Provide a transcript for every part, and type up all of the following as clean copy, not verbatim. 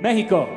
México.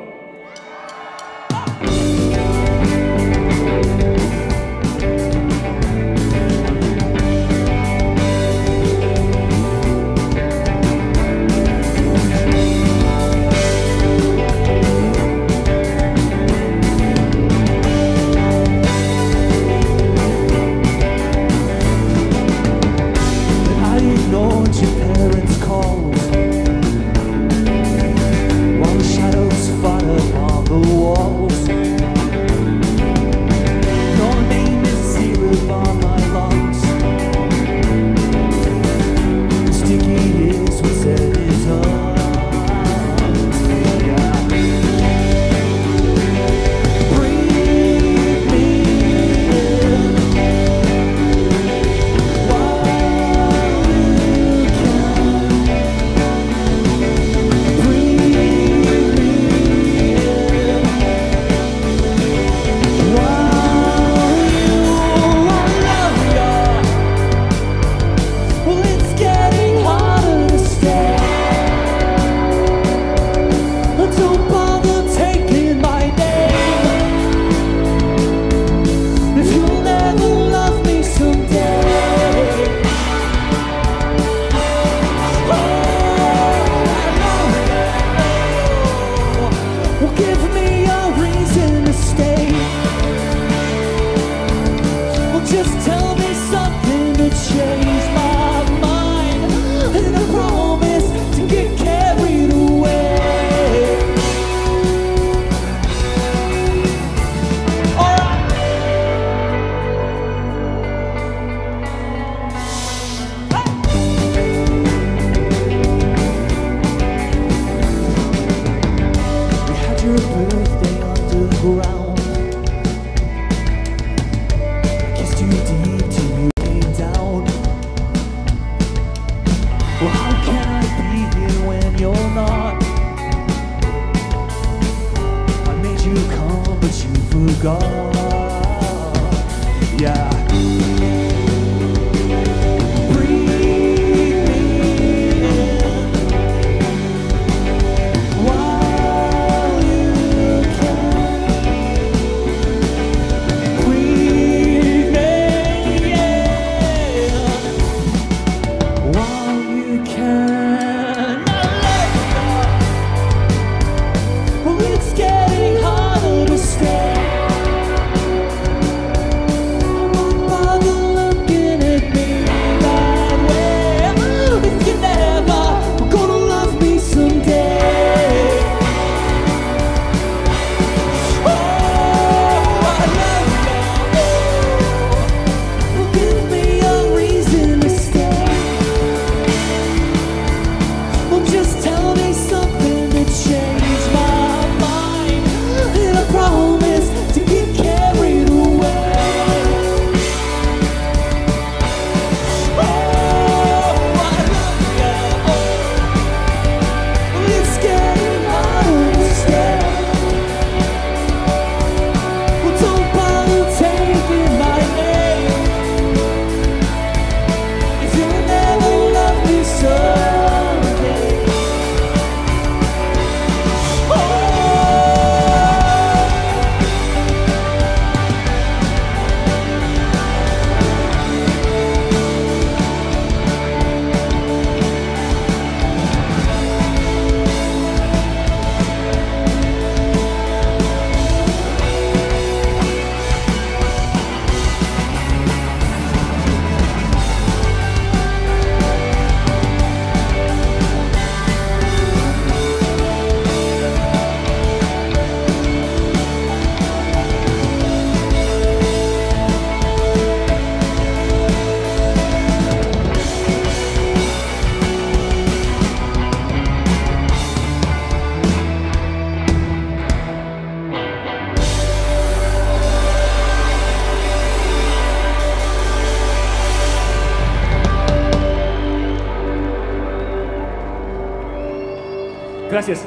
Gracias.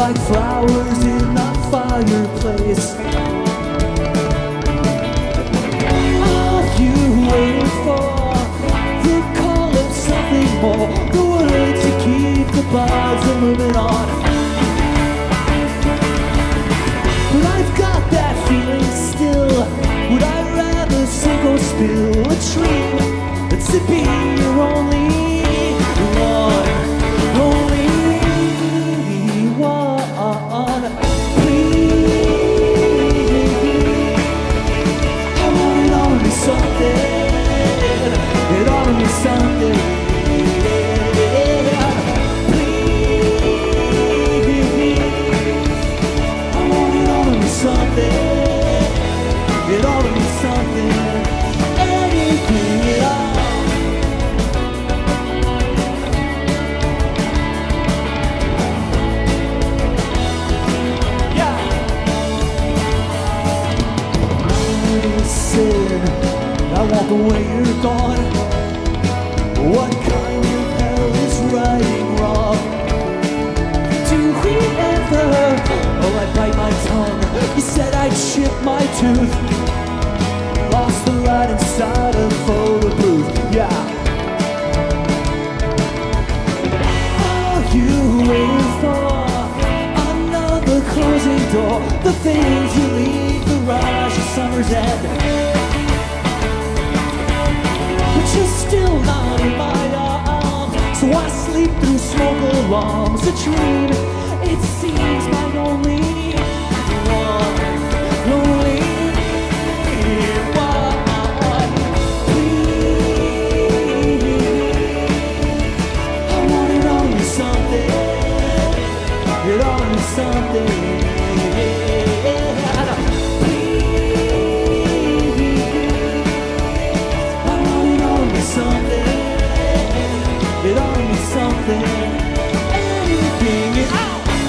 like flowers in a fireplace. Are you waiting for the call of something more? The words to keep the buzz and moving on. But I've got that feeling still. Would I rather sink or spill a dream that's to be your only one? Only one. Please, I want it all to be something. It ought to be something. It ought to be something, anything at all. Yeah. Listen, I walk away, you're gone. What kind of hell is right and wrong? Do we ever? Oh, I bite my tongue. You said I'd chip my tooth. Lost the light inside a photo booth. Yeah. Are you waiting for another closing door? The things you leave, the rush of summer's end. But you're still not in my arms, so I sleep through smoke alarms. A dream, it seems my only one. Only one. Please, I want it all to be something. It ought to be something. Please, I want it all to be something. It ought to be something. Anything at all.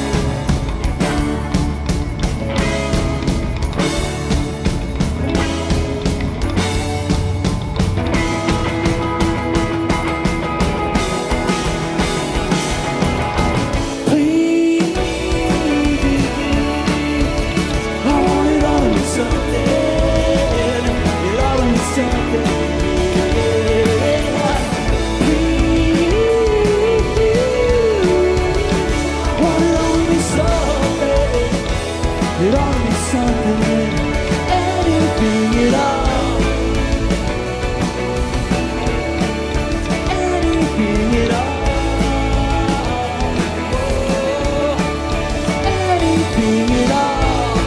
It ought to be something, anything at all. Anything at all. Anything at all.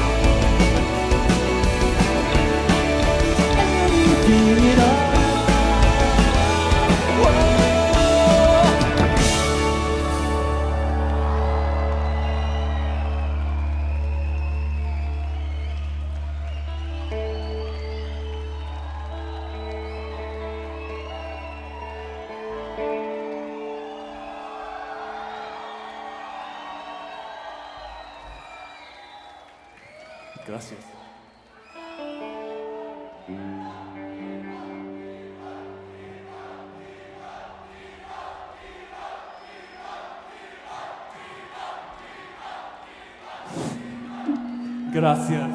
Anything at all. Gracias. Gracias.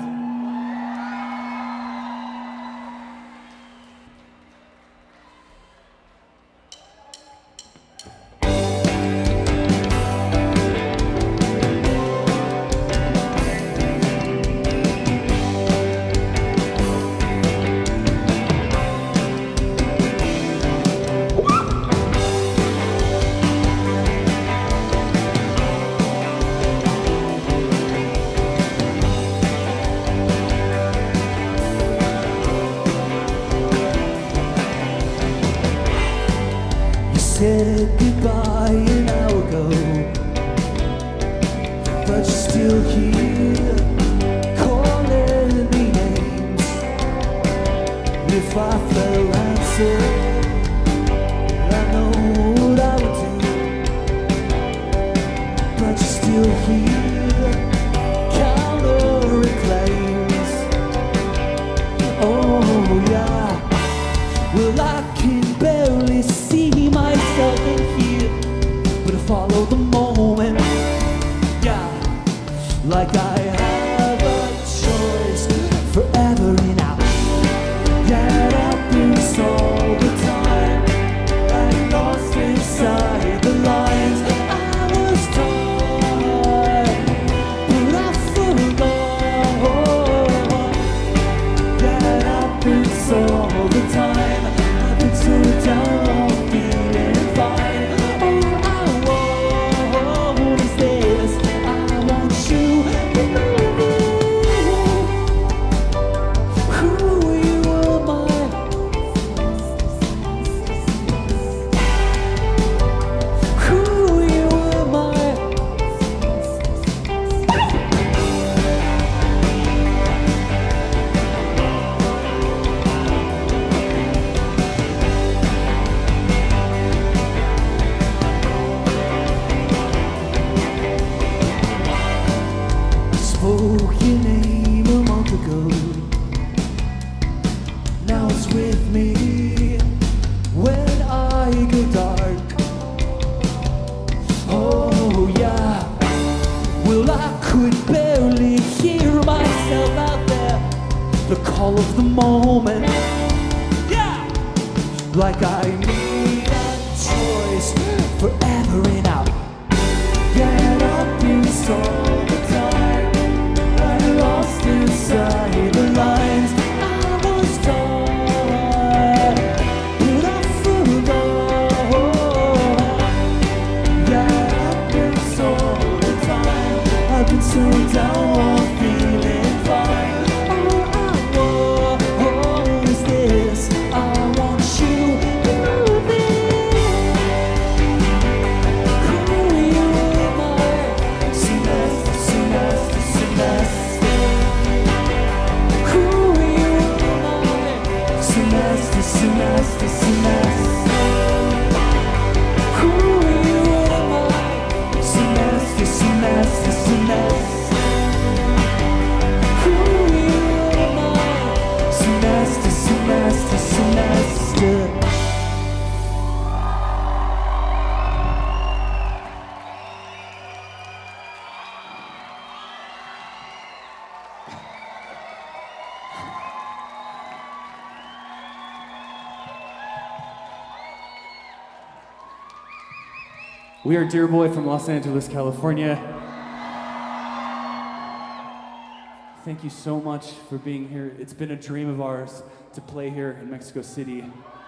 Said goodbye an hour ago, but you're still here, calling me names. If I fell answer, I know what I would do, but you're still here, countering claims. Oh yeah, well I can barely see myself in here, but I follow the moment. Yeah, all of the moment. Yeah! Like I made a choice forever and out. Get up in all the time. I lost inside the lines. I was taught, but I forgot. Get up in all the time. I've been so down while feeling fine. All is this, I want you moving. Who you am I? Semester, semester, semester. Who you am I? Semester, semester, semester. Who you am I? Semester, semester, semester. Who you am I? Semester, semester, semester. We are Dear Boy from Los Angeles, California. Thank you so much for being here. It's been a dream of ours to play here in Mexico City.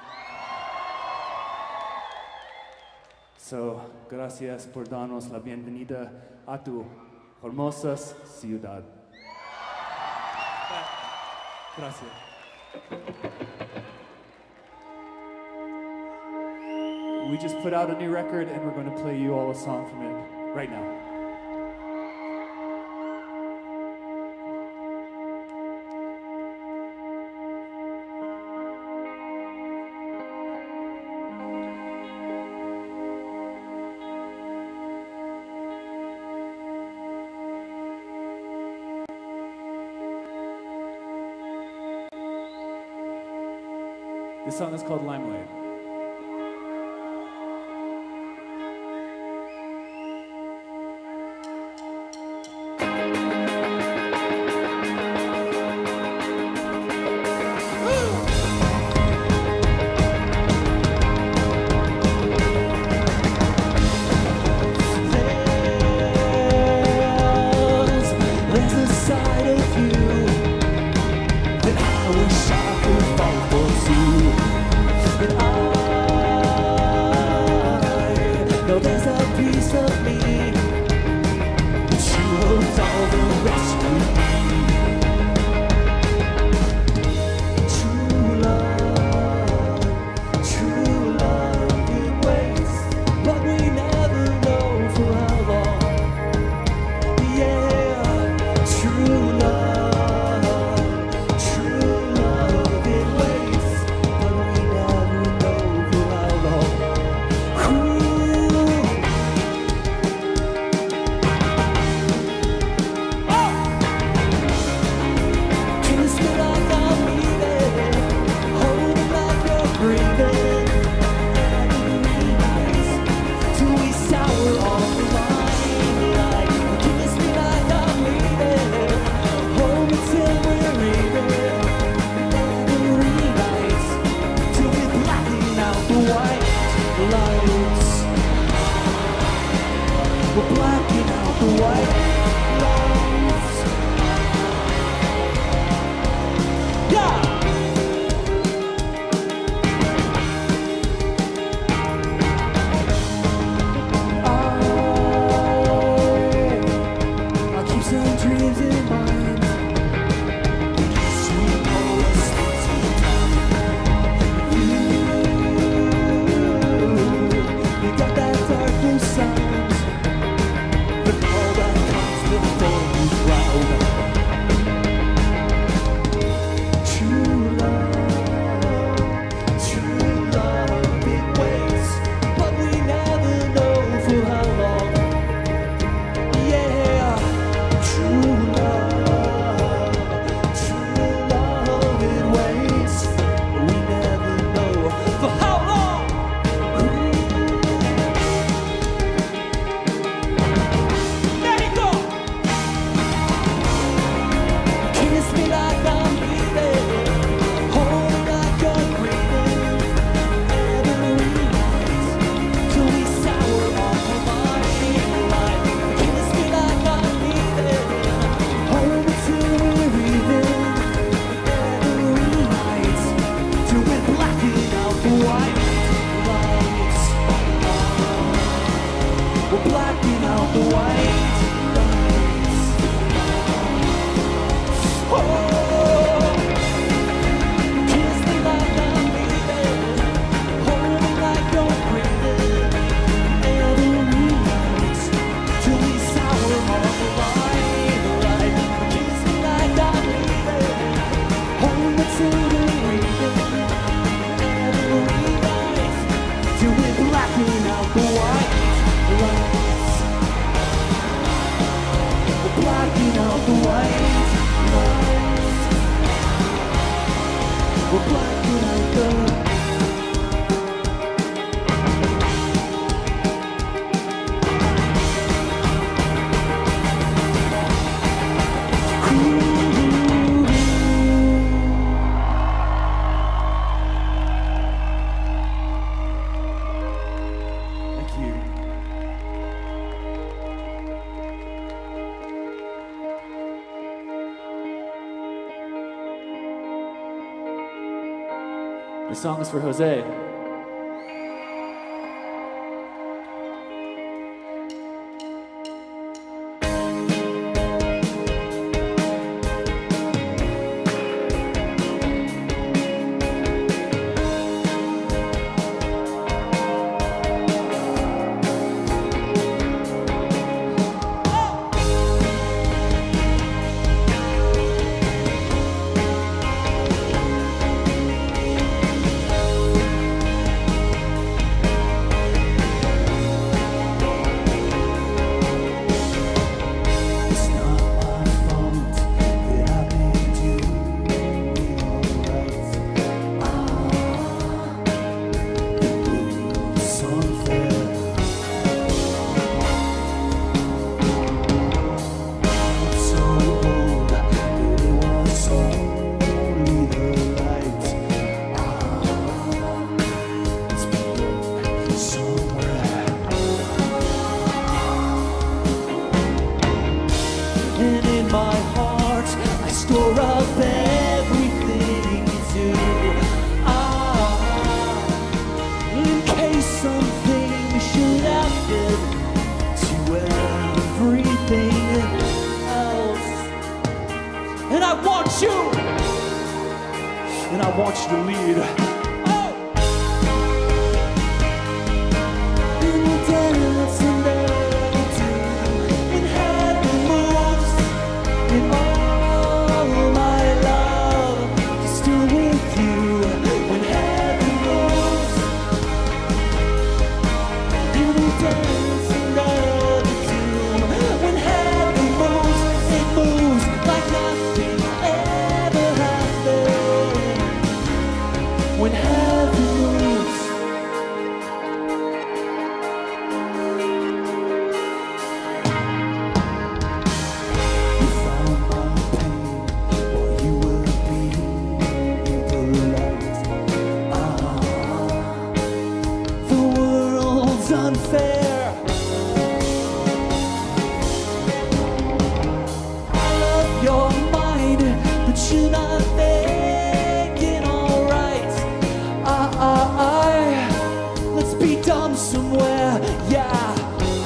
So, gracias por darnos la bienvenida a tu hermosa ciudad. Gracias. We just put out a new record and we're going to play you all a song from it right now. This song is called Limelight. There's a side of you that I wish I could fall for too. And I know there's a piece of me that you hold all the rest of me. True love, it waits, but we never know for how long. Yeah, true love, it waits, but we never know for how long. Kiss me like I'm leaving, hold me like you're breathing. Every night, till we sour on the line. Like, kiss me like I'm leaving, hold me till we're leaving. Every night, till we're blacking out the white lights. We're blacking out the white lights. Yeah! I'll keep some dreams in mind. Sweet Paula, sweet time. You got that dark blue sound, but all that This song is for Jose. Store up everything to in case something should happen to everything else. And I want you to lead. When heaven moves, you found my pain while you were being the light. The world's unfair. I love your mind, but you're not there. Let's be dumb somewhere, yeah.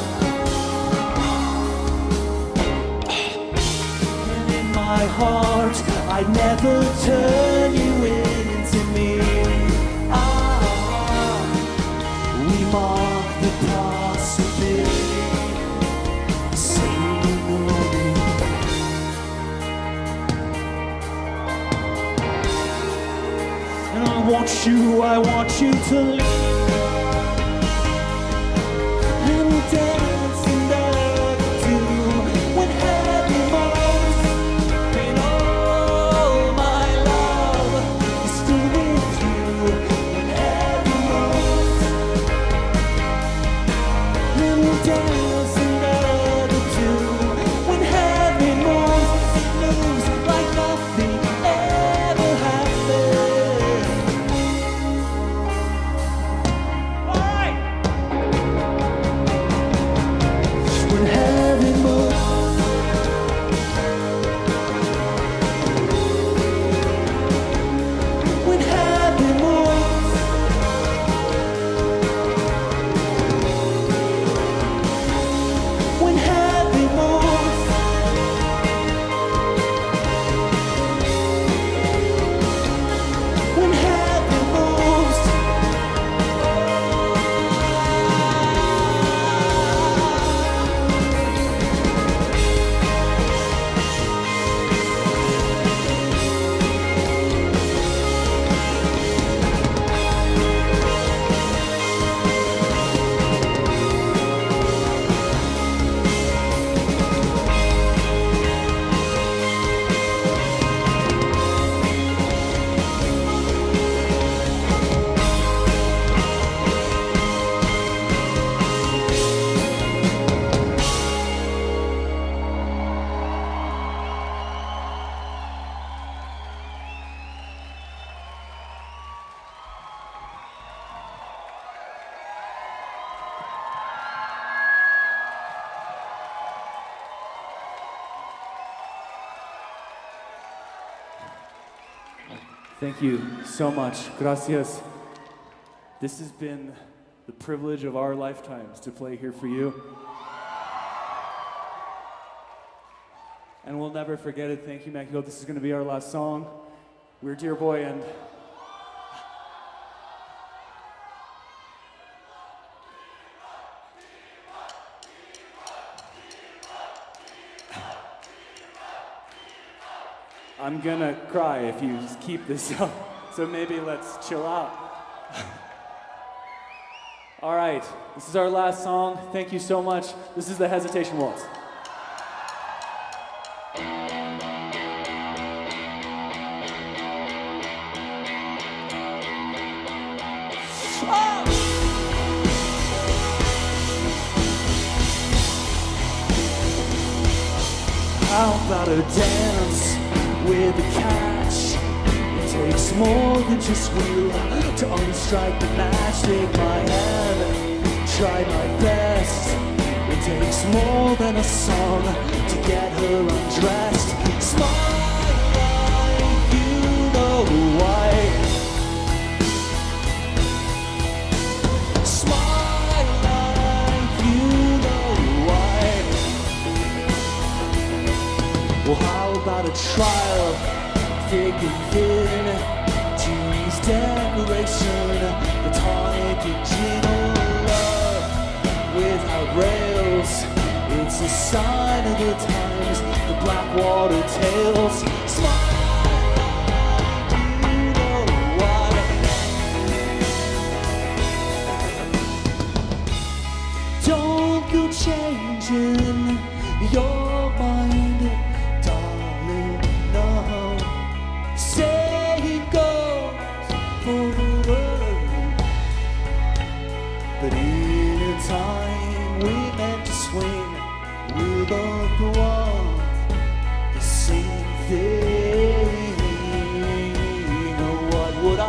And in my heart, I'd never turn you into me. We mark the possibility, and I want you to leave. Thank you so much. Gracias. This has been the privilege of our lifetimes to play here for you. And we'll never forget it. Thank you, Mexico. This is going to be our last song. We're Dear Boy, and I'm gonna cry if you just keep this up, so maybe let's chill out. All right, this is our last song. Thank you so much. This is the Hesitation Waltz. How about a dance with a catch? It takes more than just will to unstrike the match. Take my hand, try my best. It takes more than a song to get her undressed. Smile like you know why. Smile like you know why. Well, how about a trial, thick and thin, cheese decoration, the tonic and gin or love without rails. It's a sign of the times, the Blackwater tales. Smile, you know why. Don't go changing your mind, darling, no. Same goes for the world, but in a time we meant to swing, we both want the same thing. Oh, what would I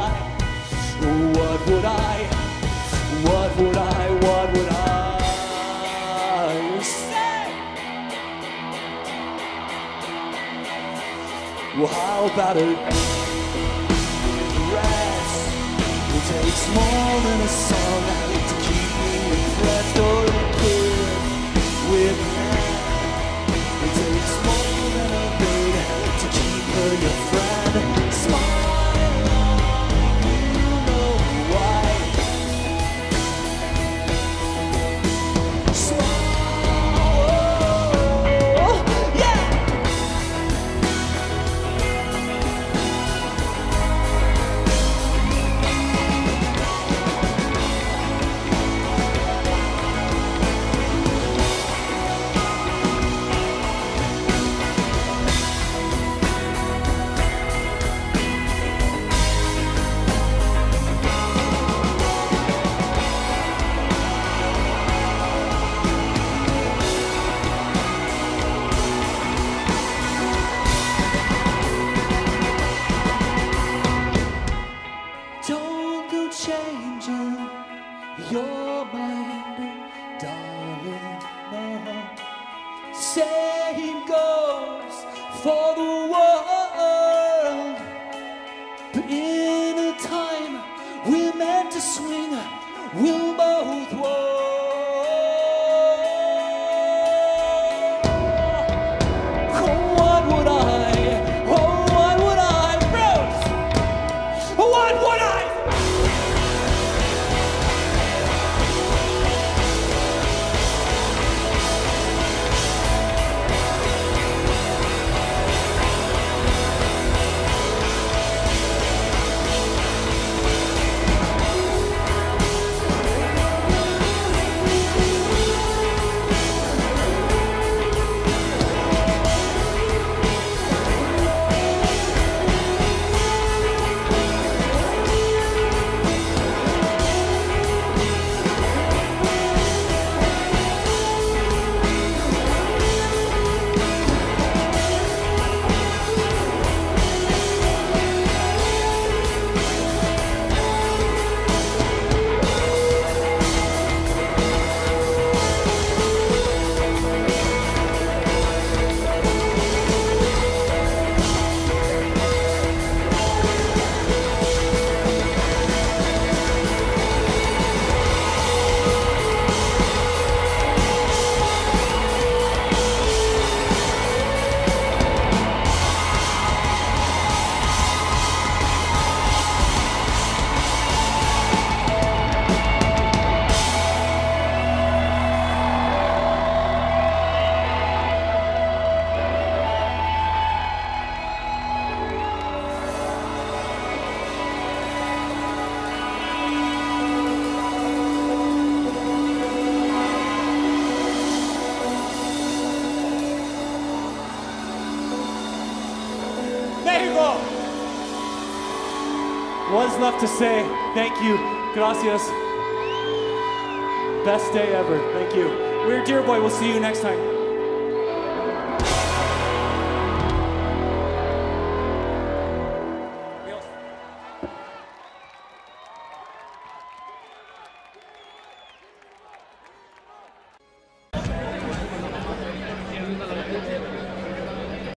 say? Well, how about a dress? It takes more than a song to keep me impressed, or a kid with a hand. It takes more than a maid to keep her your friend. Smile, you know why. Smile, yeah. Don't go changing your mind, darling, no. Same goes for the world, but in a time we're meant to swing, we'll both walk. What's left to say? Thank you. Gracias. Best day ever. Thank you. We're Dear Boy. We'll see you next time.